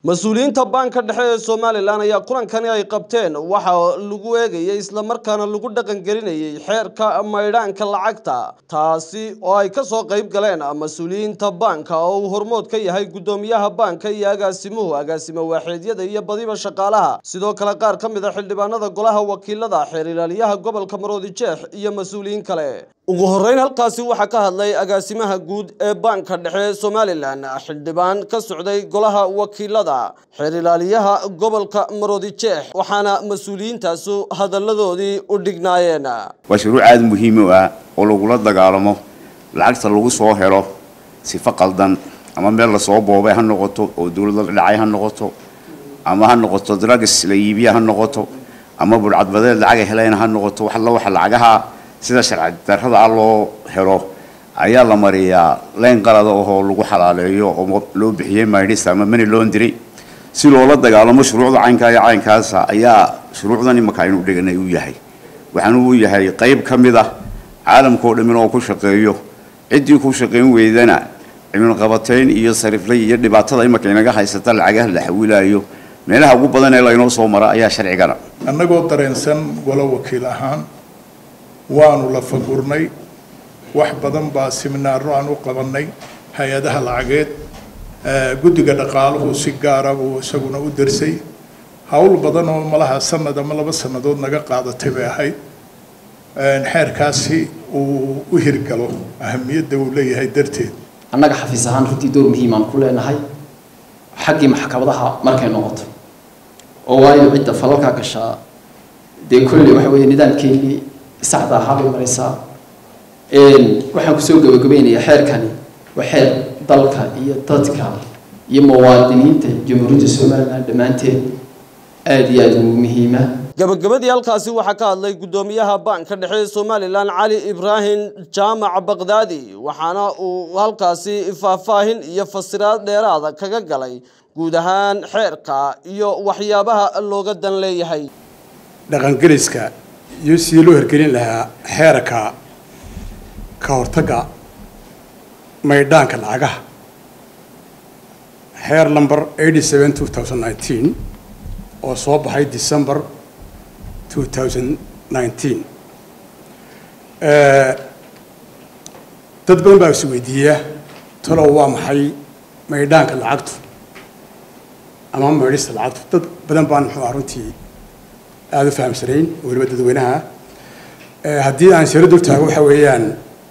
مسؤولينta banka dhexe Soomaaliland ayaa kulankani ay qabteen waxa lagu eegayay isla markaana lagu dhaqan gelinayay xeerka maydhaanka lacagta taasi oo ay ka soo qayb galeen mas'uuliyiinta banka oo hormood ka yahay gudoomiyaha banka iyo agaasimo waaxeedyada iyo badiba shaqaalaha sidoo kale qaar ka mid ah xildhibaanada golaha wakiilada xeer ilaaliyaha gobolka Maroodijeex iyo mas'uuliyiin kale ugu horeyn halkaasi waxa ka hadlay agaasimaha guud ee banka dhexe Soomaaliland xildhibaan ka socday golaha wakiilada xeer ilaaliyaha gobolka Maroodijeex waxaana mas'uuliyiintaas hadaladoodii u dhignaayeen mashruuc aad muhiim ah oo lagu la dagaalamo lacagta lagu soo helo si faqaldan ama meel la soo boobay ha noqoto oo dawladda dhacay ha noqoto ama ha noqoto drugs la iibiyo ha noqoto ama burcadbadeed lacag helayna ha noqoto wax lacagaha sida sharci darrada loo helo ayaa la mariyaa leen qalad oo lagu xalaaleeyo oo loo bixiyay maydhis ama money laundry si loola dagaalamo shuruucda caynkaas ayaa shuruucdan imaka inuu dhiganay u yahay waxaan uu yahay qayb kamid ah caalamka oo dhan oo ku shaqeeyo cidii ku shaqeyn weydana cilmi qabateen iyo sariflay iyo dhibaatada imaka inaga haysata lacagaha la xawilayo meelaha ugu badan ee la inoo soo mara ayaa sharcigana annagoo dareensan golo wakiil ahaan waanu la fagurnay wax badan baa seminaaro aan u qabanay hay'adaha lacageed guddiga dhaqaaluhu si gaar ah uu isaguna u darsay hawl badan oo malaha sanad ama 2 sanadood naga qaadatay bay ahayd xeerkaasi uu u hirgalo ahamiyadda uu leeyahay darteed annaga xafiis ahaan runtii door muhiim ah ku leenahay xaqii maxkamadaha markay noqoto oo waayo cidda falalka gashaa kulli waxa weeye nidaamkeennii saxda ah bay maraysaa waxaan ku soo gabagabeynayaa xeerkani waa xeer dalka iyo dadka iyo muwaadiniinta jamhuuriyadda Soomaaliland dhamaanteed aad iyo aad muhiim ah gabagabadii halkaasi waxa ka hadlay gudoomiyaha banka dhexe Soomaaliland Cali Ibrahim Jaamac Baghdadi waxaana uu halkaasi faahfaahin iyo fasiraad dheeraad kaga galay guud ahaan xeerka iyo waxyaabaha looga dan leeyahay dhaqan geliska iyo si loo hirgelin lahaa xeerka ka hortaga maydhaanka lacagaha xeer number 87/2019 oo soo baxay December 2019 dad badan baa is weydiiya talo waa maxay maydhaanka lacagtu ama maydhista lacagtu dad badan baan runtii aad u fahamsanayn waliba dadweynaha haddii aan siro dul taago waxa weeyaan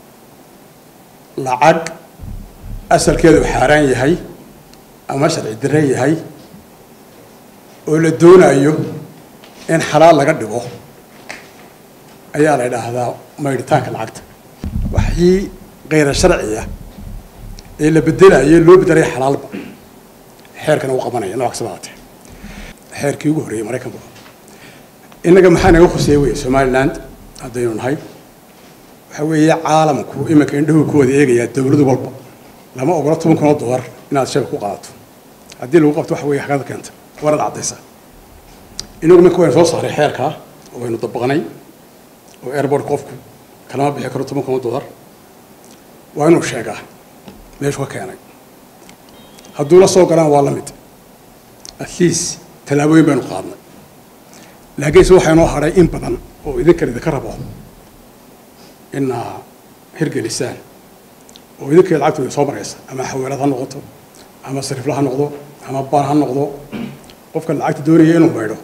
lacag asalkeedu xaaraan yahay ama sharci darro yahay oo la doonayo in xalaal laga dhigo ayaa la yiraahdaa maydhitaanka lacagta waxii غير sharciya ee la bedelayo loo bedelay xalaalba xeerkana uu qabanaya nooc sabaate xeerkii ugu horeeyay Mareykanka inaga maxaa naga khuseeyay Soomaaliland hadaynu nahay waxa weeye caalamku imika indhuhu ku wada eegaya dawladdu walba lama ogola $10,000 inaad shaqo ku qaadato hadii lagu qabto waxa weeye xaqada keenta warad cadaysa inagu ma ku soo saaray xeerka oo aynu dabaqnay oo airport qofku kalama bixi karo $10,000 waa inuu sheegaa meesha ka keenay hadduu la soo galaan waa la mid at least talaabooyin baynu qaadnay laakiin soo waxaanoo haray in badan oo idinka rabo in hirgelisaan oo idinka lacagtu soo maraysa ama xawaalad ha noqoto ama sarifla ha noqdo ama baan ha noqdo qofka lacagta doonaya inuu baydo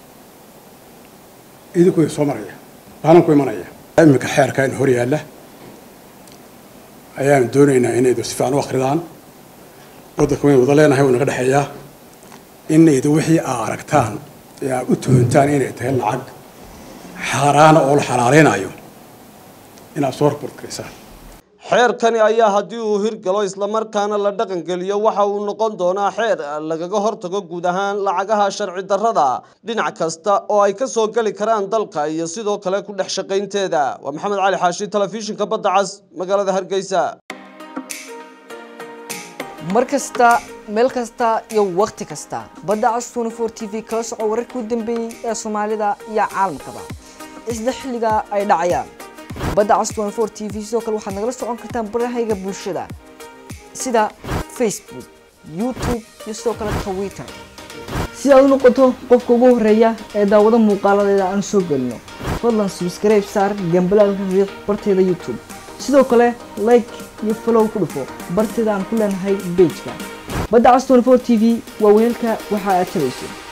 idinku soo maraya baanan ku imanaya imika xeerka in hor yaala ayaan doonaynaa inay si fiican u akhridaan waddanka weyn wada leenahay oo naga dhaxeeya inay wixii aragtaan yaa u toontaan inay tahay lacag xaraana oo la xalaaleynayo inaad soo raportaysaa xeerkani ayaa haddii uu hirgalo isla markaana la dhaqan geliyo waxa uu noqon doonaa xeer lagaga hortago guud ahaan lacagaha sharci darrada dhinac kasta oo ay ka soo gali karaan dalka iyo sidoo kale ku dhex shaqaynteeda waa Maxamed Cali Xaashi telefishinka Badda Cas magaalada Hargeysa markasta meel kasta iyo waqti kasta Badda Cas 24 TV kala soco wararkii u dambeeyay ee Soomaalida iyo caalamkaba isla xilliga ay dhacayaan Badda Cas 24 TV sidoo kale waxaad nagala socon kartaan barahayga bulshada sida Facebook, YouTube iyo sidoo kale Twitter si aad u noqoto qofka ugu horeeya ee daawada muuqaaladeeda aan soo gelino fadlan subscribe saar gambalaalka riix barteeda YouTube sidoo kale like iyo follow ku dhufo barteeda aan ku leenahay page-ka badda cas 24 TV waa weelka waxa aad tabayso